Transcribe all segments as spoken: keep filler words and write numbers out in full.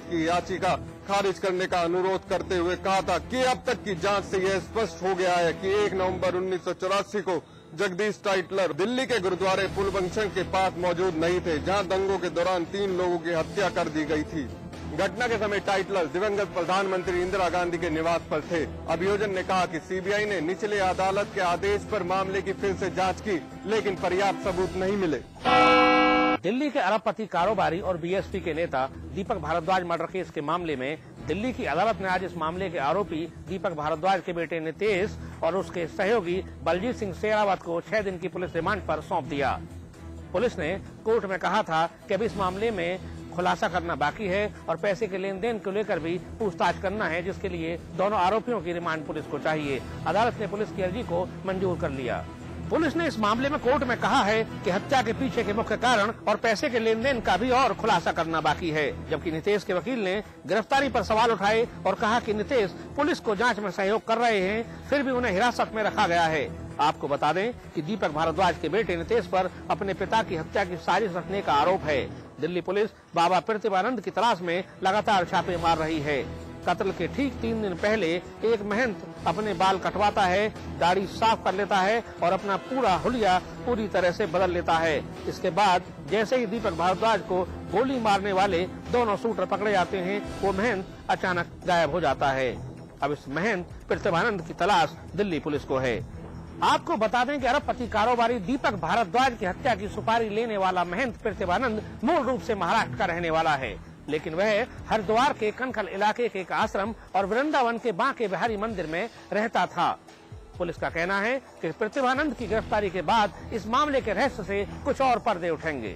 की याचिका खारिज करने का अनुरोध करते हुए कहा था कि अब तक की जांच से यह स्पष्ट हो गया है कि एक नवंबर उन्नीस सौ चौरासी को जगदीश टाइटलर दिल्ली के गुरुद्वारे फुलबंशन के पास मौजूद नहीं थे, जहां दंगों के दौरान तीन लोगों की हत्या कर दी गई थी। घटना के समय टाइटलर दिवंगत प्रधानमंत्री इंदिरा गांधी के निवास पर थे। अभियोजन ने कहा कि सीबीआई ने निचले अदालत के आदेश पर मामले की फिर से जांच की, लेकिन पर्याप्त सबूत नहीं मिले। दिल्ली के अरबपति कारोबारी और बीएसपी के नेता दीपक भारद्वाज मर्डर केस के मामले में दिल्ली की अदालत ने आज इस मामले के आरोपी दीपक भारद्वाज के बेटे नितेश और उसके सहयोगी बलजीत सिंह शेरावत को छह दिन की पुलिस रिमांड पर सौंप दिया। पुलिस ने कोर्ट में कहा था कि अब इस मामले में खुलासा करना बाकी है और पैसे के लेन देन को लेकर भी पूछताछ करना है, जिसके लिए दोनों आरोपियों की रिमांड पुलिस को चाहिए। अदालत ने पुलिस की अर्जी को मंजूर कर लिया। पुलिस ने इस मामले में कोर्ट में कहा है कि हत्या के पीछे के मुख्य कारण और पैसे के लेन देन का भी और खुलासा करना बाकी है, जबकि नितेश के वकील ने गिरफ्तारी पर सवाल उठाए और कहा कि नितेश पुलिस को जांच में सहयोग कर रहे हैं, फिर भी उन्हें हिरासत में रखा गया है। आपको बता दें कि दीपक भारद्वाज के बेटे नितेश पर अपने पिता की हत्या की साजिश रचने का आरोप है। दिल्ली पुलिस बाबा प्रतिभानंद की तलाश में लगातार छापे मार रही है। कत्ल के ठीक तीन दिन पहले एक महंत अपने बाल कटवाता है, दाढ़ी साफ कर लेता है और अपना पूरा हुलिया पूरी तरह से बदल लेता है। इसके बाद जैसे ही दीपक भारद्वाज को गोली मारने वाले दोनों शूटर पकड़े जाते हैं, वो महंत अचानक गायब हो जाता है। अब इस महंत प्रतिभानंद की तलाश दिल्ली पुलिस को है। आपको बता दें कि अरबपति कारोबारी दीपक भारद्वाज की हत्या की सुपारी लेने वाला महंत प्रतिभानंद मूल रूप से महाराष्ट्र का रहने वाला है, लेकिन वह हरिद्वार के कनखल इलाके के एक आश्रम और वृंदावन के बांके बिहारी मंदिर में रहता था। पुलिस का कहना है कि प्रतिभानंद की गिरफ्तारी के बाद इस मामले के रहस्य से कुछ और पर्दे उठेंगे।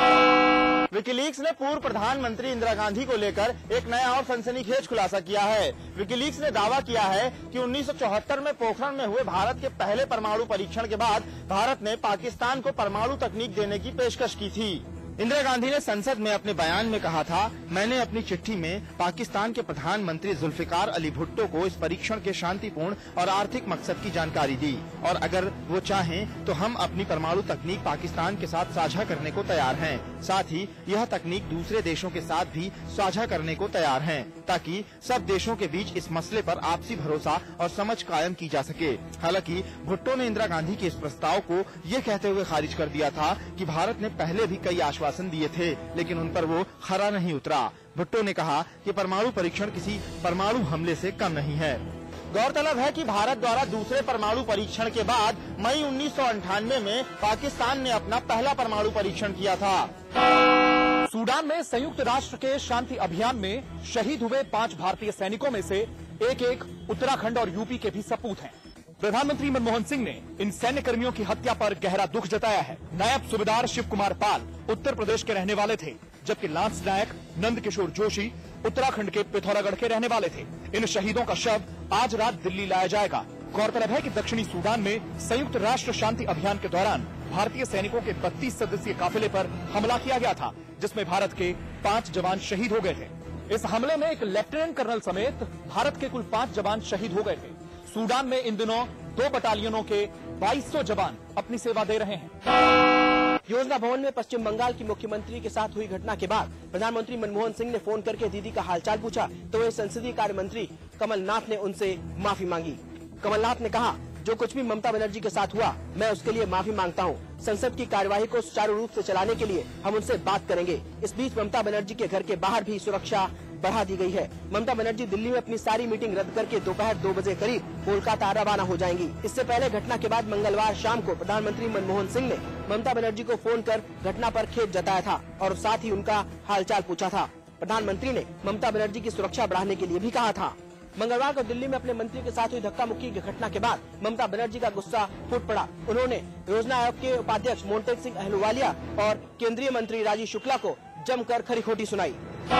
विकीलीक्स ने पूर्व प्रधानमंत्री इंदिरा गांधी को लेकर एक नया और सनसनीखेज खुलासा किया है। विकीलीक्स ने दावा किया है कि उन्नीस सौ चौहत्तर में पोखरण में हुए भारत के पहले परमाणु परीक्षण के बाद भारत ने पाकिस्तान को परमाणु तकनीक देने की पेशकश की थी। इंदिरा गांधी ने संसद में अपने बयान में कहा था, मैंने अपनी चिट्ठी में पाकिस्तान के प्रधानमंत्री जुल्फिकार अली भुट्टो को इस परीक्षण के शांतिपूर्ण और आर्थिक मकसद की जानकारी दी और अगर वो चाहें तो हम अपनी परमाणु तकनीक पाकिस्तान के साथ साझा करने को तैयार हैं। साथ ही यह तकनीक दूसरे देशों के साथ भी साझा करने को तैयार हैं, ताकि सब देशों के बीच इस मसले पर आपसी भरोसा और समझ कायम की जा सके। हालांकि भुट्टो ने इंदिरा गांधी के इस प्रस्ताव को ये कहते हुए खारिज कर दिया था कि भारत ने पहले भी कई आश्वासन दिए थे, लेकिन उन पर वो खरा नहीं उतरा। भुट्टो ने कहा कि परमाणु परीक्षण किसी परमाणु हमले से कम नहीं है। गौरतलब है कि भारत द्वारा दूसरे परमाणु परीक्षण के बाद मई उन्नीस सौ अंठानवे में पाकिस्तान ने अपना पहला परमाणु परीक्षण किया था। सूडान में संयुक्त राष्ट्र के शांति अभियान में शहीद हुए पांच भारतीय सैनिकों में से एक एक उत्तराखंड और यूपी के भी सपूत हैं। प्रधानमंत्री मनमोहन सिंह ने इन सैन्य कर्मियों की हत्या पर गहरा दुख जताया है। नायब सूबेदार शिव कुमार पाल उत्तर प्रदेश के रहने वाले थे, जबकि लांस नायक नंद किशोर जोशी उत्तराखंड के पिथौरागढ़ के रहने वाले थे। इन शहीदों का शव आज रात दिल्ली लाया जाएगा। गौरतलब है कि दक्षिणी सूडान में संयुक्त राष्ट्र शांति अभियान के दौरान भारतीय सैनिकों के बत्तीस सदस्यीय काफिले पर हमला किया गया था, जिसमें भारत के पांच जवान शहीद हो गए थे। इस हमले में एक लेफ्टिनेंट कर्नल समेत भारत के कुल पांच जवान शहीद हो गए थे। सूडान में इन दिनों दो बटालियनों के बाईस सौ जवान अपनी सेवा दे रहे हैं। योजना भवन में पश्चिम बंगाल की मुख्यमंत्री के साथ हुई घटना के बाद प्रधानमंत्री मनमोहन सिंह ने फोन करके दीदी का हालचाल पूछा, तो वे संसदीय कार्य मंत्री कमलनाथ ने उनसे माफी मांगी। कमलनाथ ने कहा, जो कुछ भी ममता बनर्जी के साथ हुआ, मैं उसके लिए माफी मांगता हूं। संसद की कार्यवाही को सुचारू रूप से चलाने के लिए हम उनसे बात करेंगे। इस बीच ममता बनर्जी के घर के बाहर भी सुरक्षा बढ़ा दी गई है। ममता बनर्जी दिल्ली में अपनी सारी मीटिंग रद्द करके दोपहर दो बजे करीब कोलकाता रवाना हो जाएंगी। इससे पहले घटना के बाद मंगलवार शाम को प्रधानमंत्री मनमोहन सिंह ने ममता बनर्जी को फोन कर घटना पर खेद जताया था और साथ ही उनका हालचाल पूछा था। प्रधानमंत्री ने ममता बनर्जी की सुरक्षा बढ़ाने के लिए भी कहा था। मंगलवार को दिल्ली में अपने मंत्री के साथ हुई धक्का मुक्की की घटना के बाद ममता बनर्जी का गुस्सा फूट पड़ा। उन्होंने योजना आयोग के उपाध्यक्ष मोंटेक सिंह अहलूवालिया और केंद्रीय मंत्री राजीव शुक्ला को जमकर खरी खोटी सुनाई।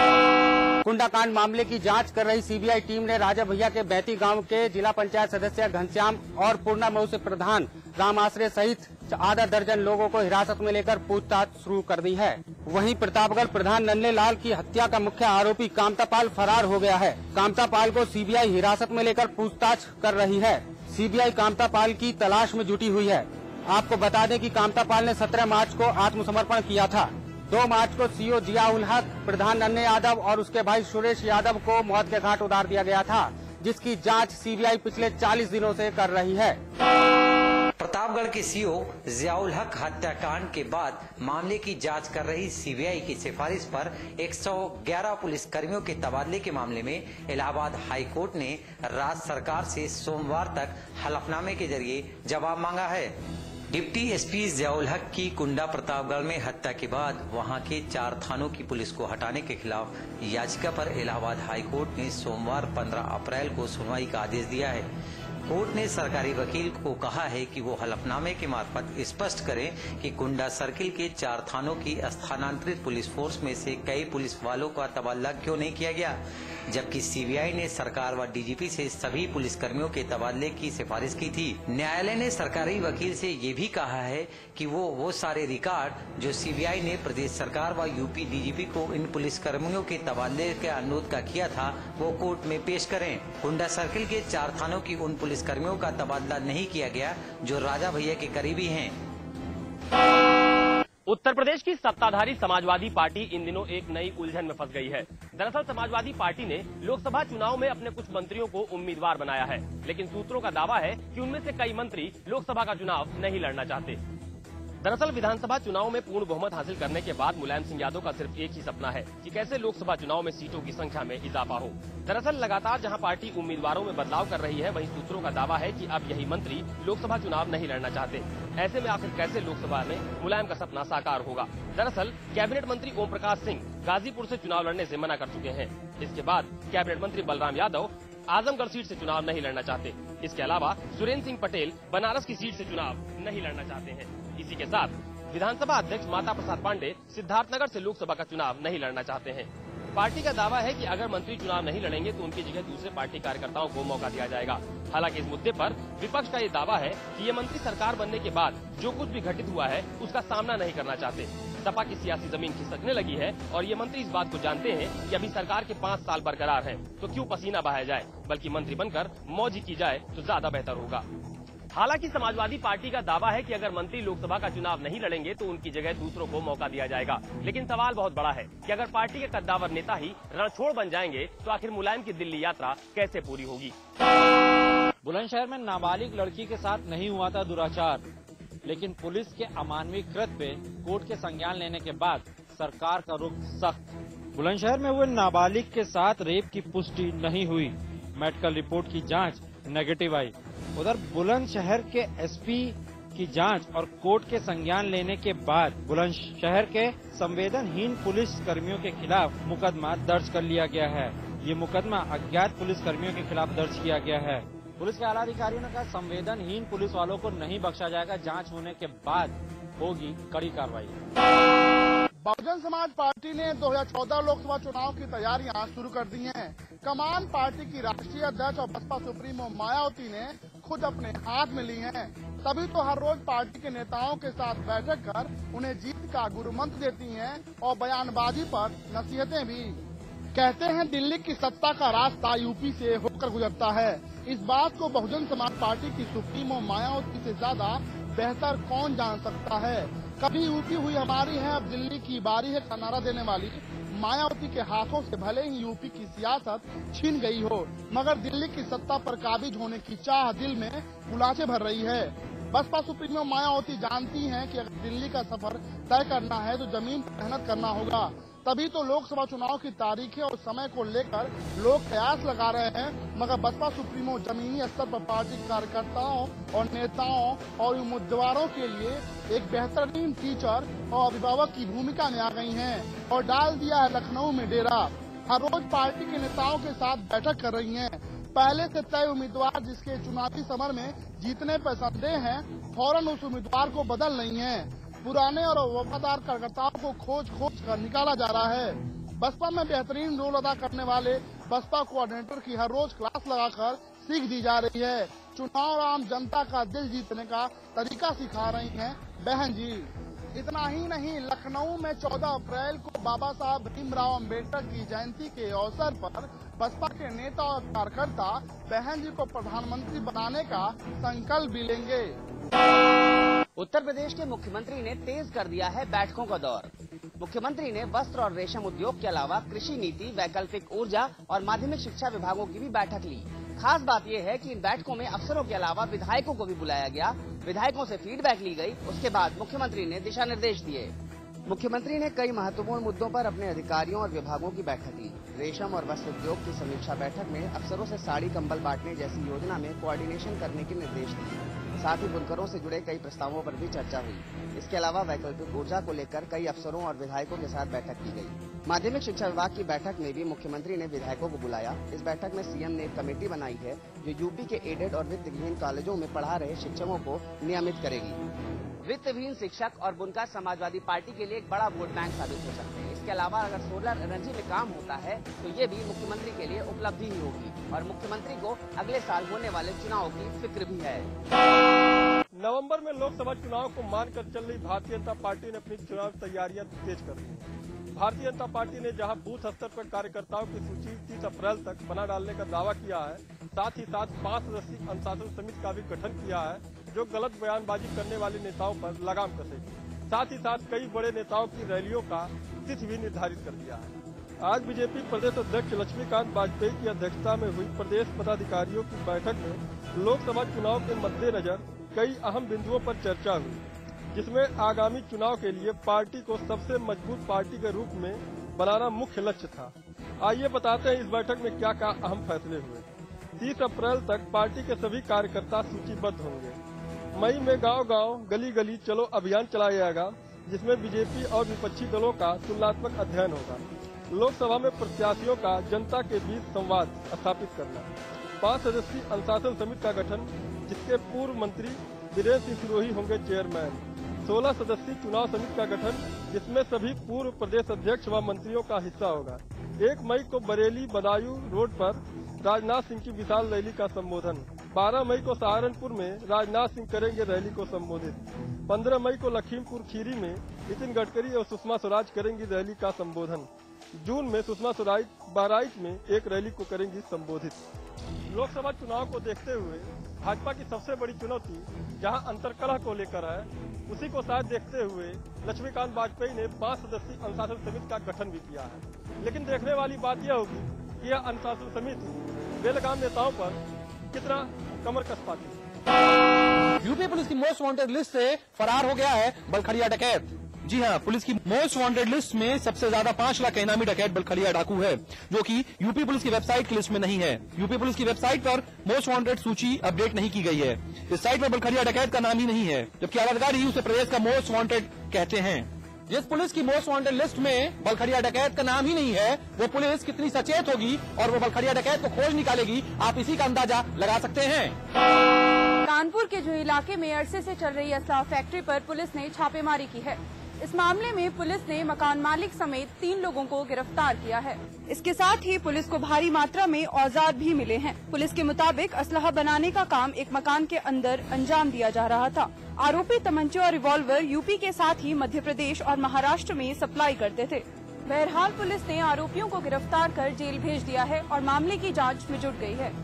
कुंडाकांड मामले की जांच कर रही सीबीआई टीम ने राजा भैया के बैती गांव के जिला पंचायत सदस्य घनश्याम और पूर्णा मऊ से प्रधान राम आश्रय सहित आधा दर्जन लोगों को हिरासत में लेकर पूछताछ शुरू कर दी है। वहीं प्रतापगढ़ प्रधान नन्हे लाल की हत्या का मुख्य आरोपी कामतापाल फरार हो गया है। कामतापाल को सीबीआई हिरासत में लेकर पूछताछ कर रही है। सीबीआई कामतापाल की तलाश में जुटी हुई है। आपको बता दें कि कामतापाल ने सत्रह मार्च को आत्मसमर्पण किया था। दो मार्च को सीओ जिया उल हक, प्रधान नन्हे यादव और उसके भाई सुरेश यादव को मौत के घाट उतार दिया गया था, जिसकी जांच सीबीआई पिछले चालीस दिनों से कर रही है। प्रतापगढ़ के सीओ जियाउल हक हत्याकांड के बाद मामले की जांच कर रही सीबीआई की सिफारिश पर एक सौ ग्यारह पुलिस कर्मियों के तबादले के मामले में इलाहाबाद हाई कोर्ट ने राज्य सरकार से सोमवार तक हलफनामे के जरिए जवाब मांगा है। डिप्टी एसपी जियाउल हक की कुंडा प्रतापगढ़ में हत्या के बाद वहां के चार थानों की पुलिस को हटाने के खिलाफ याचिका पर इलाहाबाद हाई कोर्ट ने सोमवार पंद्रह अप्रैल को सुनवाई का आदेश दिया है। कोर्ट ने सरकारी वकील को कहा है कि वो हलफनामे के मार्फत स्पष्ट करें कि कुंडा सर्किल के चार थानों की स्थानांतरित पुलिस फोर्स में से कई पुलिस वालों का तबादला क्यों नहीं किया गया, जबकि सीबीआई ने सरकार व डीजीपी से सभी पुलिसकर्मियों के तबादले की सिफारिश की थी। न्यायालय ने सरकारी वकील से ये भी कहा है कि वो वो सारे रिकॉर्ड जो सीबीआई ने प्रदेश सरकार व यूपी डीजीपी को इन पुलिसकर्मियों के तबादले के अनुरोध का किया था वो कोर्ट में पेश करें। कुंडा सर्किल के चार थानों की उन पुलिसकर्मियों का तबादला नहीं किया गया जो राजा भैया के करीबी हैं। उत्तर प्रदेश की सत्ताधारी समाजवादी पार्टी इन दिनों एक नई उलझन में फंस गई है। दरअसल समाजवादी पार्टी ने लोकसभा चुनाव में अपने कुछ मंत्रियों को उम्मीदवार बनाया है, लेकिन सूत्रों का दावा है कि उनमें से कई मंत्री लोकसभा का चुनाव नहीं लड़ना चाहते। दरअसल विधानसभा चुनाव में पूर्ण बहुमत हासिल करने के बाद मुलायम सिंह यादव का सिर्फ एक ही सपना है कि कैसे लोकसभा चुनाव में सीटों की संख्या में इजाफा हो। दरअसल लगातार जहां पार्टी उम्मीदवारों में बदलाव कर रही है, वहीं सूत्रों का दावा है कि अब यही मंत्री लोकसभा चुनाव नहीं लड़ना चाहते। ऐसे में आखिर कैसे लोकसभा में मुलायम का सपना साकार होगा। दरअसल कैबिनेट मंत्री ओम प्रकाश सिंह गाजीपुर से चुनाव लड़ने से मना कर चुके हैं। इसके बाद कैबिनेट मंत्री बलराम यादव आजमगढ़ सीट से चुनाव नहीं लड़ना चाहते। इसके अलावा सुरेंद्र सिंह पटेल बनारस की सीट से चुनाव नहीं लड़ना चाहते हैं। इसी के साथ विधानसभा अध्यक्ष माता प्रसाद पांडे सिद्धार्थनगर से लोकसभा का चुनाव नहीं लड़ना चाहते हैं। पार्टी का दावा है कि अगर मंत्री चुनाव नहीं लड़ेंगे तो उनकी जगह दूसरे पार्टी कार्यकर्ताओं को मौका दिया जाएगा। हालांकि इस मुद्दे पर विपक्ष का ये दावा है कि ये मंत्री सरकार बनने के बाद जो कुछ भी घटित हुआ है उसका सामना नहीं करना चाहते। सपा की सियासी जमीन खिसकने लगी है और ये मंत्री इस बात को जानते हैं कि अभी सरकार के पाँच साल बरकरार हैं, तो क्यों पसीना बहाया जाए, बल्कि मंत्री बनकर मौज ही की जाए तो ज्यादा बेहतर होगा। हालांकि समाजवादी पार्टी का दावा है कि अगर मंत्री लोकसभा का चुनाव नहीं लड़ेंगे तो उनकी जगह दूसरों को मौका दिया जाएगा। लेकिन सवाल बहुत बड़ा है कि अगर पार्टी के कद्दावर नेता ही रणछोड़ बन जाएंगे तो आखिर मुलायम की दिल्ली यात्रा कैसे पूरी होगी। बुलंदशहर में नाबालिग लड़की के साथ नहीं हुआ था दुराचार, लेकिन पुलिस के अमानवीय कृत्य पे कोर्ट के संज्ञान लेने के बाद सरकार का रुख सख्त। बुलंदशहर में हुए नाबालिग के साथ रेप की पुष्टि नहीं हुई, मेडिकल रिपोर्ट की जांच नेगेटिव आई। उधर बुलंदशहर के एसपी की जांच और कोर्ट के संज्ञान लेने के बाद बुलंदशहर के संवेदनहीन पुलिस कर्मियों के खिलाफ मुकदमा दर्ज कर लिया गया है। ये मुकदमा अज्ञात पुलिस कर्मियों के खिलाफ दर्ज किया गया है। पुलिस के आला अधिकारियों ने कहा संवेदनहीन पुलिस वालों को नहीं बख्शा जाएगा, जांच होने के बाद होगी कड़ी कार्रवाई। बहुजन समाज पार्टी ने दो हज़ार चौदह लोकसभा चुनाव की तैयारियां शुरू कर दी हैं। कमान पार्टी की राष्ट्रीय अध्यक्ष और बसपा सुप्रीमो मायावती ने खुद अपने हाथ में ली हैं। तभी तो हर रोज पार्टी के नेताओं के साथ बैठक कर उन्हें जीत का गुरुमंत्र देती हैं और बयानबाजी पर नसीहतें भी। कहते हैं दिल्ली की सत्ता का रास्ता यूपी से होकर गुजरता है। इस बात को बहुजन समाज पार्टी की सुप्रीमो मायावती से ज्यादा बेहतर कौन जान सकता है। कभी यूपी हुई हमारी है, अब दिल्ली की बारी है का नारा देने वाली मायावती के हाथों से भले ही यूपी की सियासत छीन गई हो, मगर दिल्ली की सत्ता पर काबिज होने की चाह दिल में गुलाचे भर रही है। बसपा सुप्रीमो मायावती जानती हैं कि अगर दिल्ली का सफर तय करना है तो जमीन पर मेहनत करना होगा। तभी तो लोकसभा चुनाव की तारीखें और समय को लेकर लोग कयास लगा रहे हैं, मगर बसपा सुप्रीमो जमीनी स्तर पर पार्टी कार्यकर्ताओं और नेताओं और उम्मीदवारों के लिए एक बेहतरीन टीचर और अभिभावक की भूमिका में आ गई हैं और डाल दिया है लखनऊ में डेरा। हर रोज पार्टी के नेताओं के साथ बैठक कर रही हैं। पहले से तय उम्मीदवार जिसके चुनावी समर में जीतने पर संदेह है, फौरन उस उम्मीदवार को बदल रही हैं। पुराने और वफादार कार्यकर्ताओं को खोज खोज कर निकाला जा रहा है। बसपा में बेहतरीन रोल अदा करने वाले बसपा कोऑर्डिनेटर की हर रोज क्लास लगाकर सीख दी जा रही है। चुनाव आम जनता का दिल जीतने का तरीका सिखा रही हैं बहन जी। इतना ही नहीं, लखनऊ में चौदह अप्रैल को बाबा साहब भीमराव अम्बेडकर की जयंती के अवसर पर बसपा के नेता और कार्यकर्ता बहन जी को प्रधानमंत्री बनाने का संकल्प भी लेंगे। उत्तर प्रदेश के मुख्यमंत्री ने तेज कर दिया है बैठकों का दौर। मुख्यमंत्री ने वस्त्र और रेशम उद्योग के अलावा कृषि नीति, वैकल्पिक ऊर्जा और माध्यमिक शिक्षा विभागों की भी बैठक ली। खास बात यह है कि इन बैठकों में अफसरों के अलावा विधायकों को भी बुलाया गया। विधायकों से फीडबैक ली गई। उसके बाद मुख्यमंत्री ने दिशा निर्देश दिए। मुख्यमंत्री ने कई महत्वपूर्ण मुद्दों पर अपने अधिकारियों और विभागों की बैठक ली। रेशम और वस्त्र उद्योग की समीक्षा बैठक में अफसरों से साड़ी कंबल बांटने जैसी योजना में कोऑर्डिनेशन करने के निर्देश दिए। साथ ही बुनकरों से जुड़े कई प्रस्तावों पर भी चर्चा हुई। इसके अलावा वैकल्पिक ऊर्जा को लेकर कई अफसरों और विधायकों के साथ बैठक की गई। माध्यमिक शिक्षा विभाग की बैठक में भी मुख्यमंत्री ने विधायकों को बुलाया। इस बैठक में सीएम ने एक कमेटी बनाई है जो यूपी के एडेड और वित्तविहीन कॉलेजों में पढ़ा रहे शिक्षकों को नियमित करेगी। वित्तविहीन शिक्षक और बुनकर समाजवादी पार्टी के लिए एक बड़ा वोट बैंक साबित हो सकते हैं। इसके अलावा अगर सोलर एनर्जी में काम होता है तो ये भी मुख्यमंत्री के लिए उपलब्धि ही होगी और मुख्यमंत्री को अगले साल होने वाले चुनाव की फिक्र भी है। नवंबर में लोकसभा चुनाव को मानकर चल रही भारतीय जनता पार्टी ने अपनी चुनाव तैयारियां तेज कर दी। भारतीय जनता पार्टी ने जहां बूथ स्तर पर कार्यकर्ताओं की सूची तीस अप्रैल तक बना डालने का दावा किया है, साथ ही साथ पांच सदस्यीय अनुशासन समिति का भी गठन किया है जो गलत बयानबाजी करने वाले नेताओं पर लगाम कसेगी। साथ ही साथ कई बड़े नेताओं की रैलियों का तिथि भी निर्धारित कर दिया है। आज बीजेपी प्रदेश अध्यक्ष लक्ष्मीकांत वाजपेयी की अध्यक्षता में हुई प्रदेश पदाधिकारियों की बैठक में लोकसभा चुनाव के मद्देनजर कई अहम बिंदुओं पर चर्चा हुई, जिसमें आगामी चुनाव के लिए पार्टी को सबसे मजबूत पार्टी के रूप में बनाना मुख्य लक्ष्य था। आइए बताते हैं इस बैठक में क्या क्या अहम फैसले हुए। तीस अप्रैल तक पार्टी के सभी कार्यकर्ता सूचीबद्ध होंगे। मई में गांव गांव गली गली चलो अभियान चलाया जाएगा, जिसमें बीजेपी और विपक्षी दलों का तुलनात्मक अध्ययन होगा। लोकसभा में प्रत्याशियों का जनता के बीच संवाद स्थापित करना। पांच सदस्यीय अनुशासन समिति का गठन, जिसके पूर्व मंत्री वीरेंद्र सिंह सिरोही होंगे चेयरमैन। सोलह सदस्यीय चुनाव समिति का गठन, जिसमें सभी पूर्व प्रदेश अध्यक्ष व मंत्रियों का हिस्सा होगा। एक मई को बरेली बदायूं रोड पर राजनाथ सिंह की विशाल रैली का संबोधन। बारह मई को सहारनपुर में राजनाथ सिंह करेंगे रैली को संबोधित। पंद्रह मई को लखीमपुर खीरी में नितिन गडकरी और सुषमा स्वराज करेंगी रैली का संबोधन। जून में सुषमा स्वराज बहराइच में एक रैली को करेंगी संबोधित। लोकसभा चुनाव को देखते हुए भाजपा की सबसे बड़ी चुनौती जहां अंतर्कलह को लेकर है, उसी को साथ देखते हुए लक्ष्मीकांत वाजपेयी ने पांच सदस्यीय अनुशासन समिति का गठन भी किया है। लेकिन देखने वाली बात यह होगी कि यह अनुशासन समिति बेलगाम नेताओं पर कितना कमर कस पाती है। यूपी पुलिस की मोस्ट वांटेड लिस्ट से फरार हो गया है बलखड़िया डकैत। जी हाँ, पुलिस की मोस्ट वांटेड लिस्ट में सबसे ज्यादा पांच लाख इनामी डकैत बलखड़िया डाकू है, जो कि यूपी पुलिस की वेबसाइट की लिस्ट में नहीं है। यूपी पुलिस की वेबसाइट पर मोस्ट वांटेड सूची अपडेट नहीं की गई है। इस साइट पर बलखड़िया डकैत का नाम ही नहीं है, जबकि आलाधिकारी उसे प्रदेश का मोस्ट वांटेड कहते हैं। जिस पुलिस की मोस्ट वांटेड लिस्ट में बलखड़िया डकैत का नाम ही नहीं है, वो पुलिस कितनी सचेत होगी और वो बलखड़िया डकैत को खोज निकालेगी, आप इसी का अंदाजा लगा सकते हैं। कानपुर के जो इलाके में अरसे से चल रही असला फैक्ट्री पर पुलिस ने छापेमारी की है। इस मामले में पुलिस ने मकान मालिक समेत तीन लोगों को गिरफ्तार किया है। इसके साथ ही पुलिस को भारी मात्रा में औजार भी मिले हैं। पुलिस के मुताबिक असलहा बनाने का काम एक मकान के अंदर अंजाम दिया जा रहा था। आरोपी तमंचे और रिवॉल्वर यूपी के साथ ही मध्य प्रदेश और महाराष्ट्र में सप्लाई करते थे। बहरहाल पुलिस ने आरोपियों को गिरफ्तार कर जेल भेज दिया है और मामले की जांच में जुट गई है।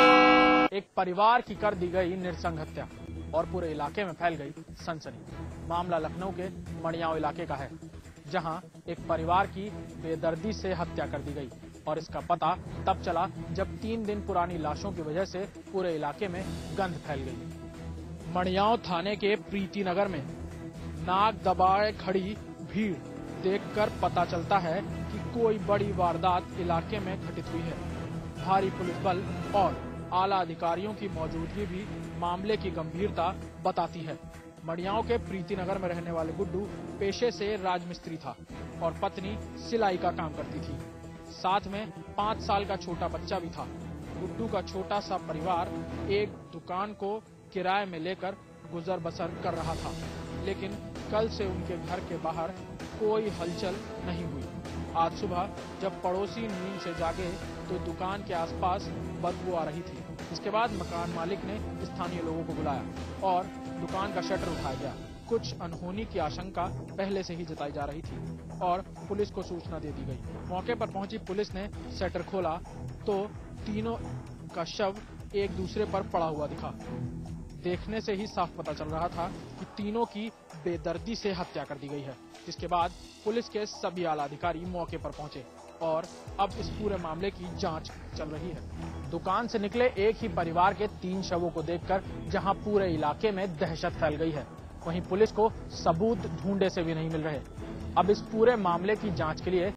एक परिवार की कर दी गई नृशंस हत्या और पूरे इलाके में फैल गई सनसनी। मामला लखनऊ के मड़ियाव इलाके का है, जहां एक परिवार की बेदर्दी से हत्या कर दी गई और इसका पता तब चला जब तीन दिन पुरानी लाशों की वजह से पूरे इलाके में गंध फैल गई। मड़ियाव थाने के प्रीति नगर में नाक दबाए खड़ी भीड़ देखकर पता चलता है कि कोई बड़ी वारदात इलाके में घटित हुई है। भारी पुलिस बल और आला अधिकारियों की मौजूदगी भी मामले की गंभीरता बताती है। मड़ियाव के प्रीति नगर में रहने वाले गुड्डू पेशे से राजमिस्त्री था और पत्नी सिलाई का काम करती थी। साथ में पाँच साल का छोटा बच्चा भी था। गुड्डू का छोटा सा परिवार एक दुकान को किराए में लेकर गुजर बसर कर रहा था, लेकिन कल से उनके घर के बाहर कोई हलचल नहीं हुई। आज सुबह जब पड़ोसी नींद से जागे तो दुकान के आसपास बदबू आ रही थी। इसके बाद मकान मालिक ने स्थानीय लोगों को बुलाया और दुकान का शटर उठाया गया। कुछ अनहोनी की आशंका पहले से ही जताई जा रही थी और पुलिस को सूचना दे दी गई। मौके पर पहुंची पुलिस ने शटर खोला तो तीनों का शव एक दूसरे पर पड़ा हुआ दिखा। देखने से ही साफ पता चल रहा था कि तीनों की बेदर्दी से हत्या कर दी गई है, जिसके बाद पुलिस के सभी आला अधिकारी मौके पर पहुंचे और अब इस पूरे मामले की जांच चल रही है। दुकान से निकले एक ही परिवार के तीन शवों को देखकर जहां पूरे इलाके में दहशत फैल गई है, वहीं पुलिस को सबूत ढूंढे से भी नहीं मिल रहे। अब इस पूरे मामले की जांच के लिए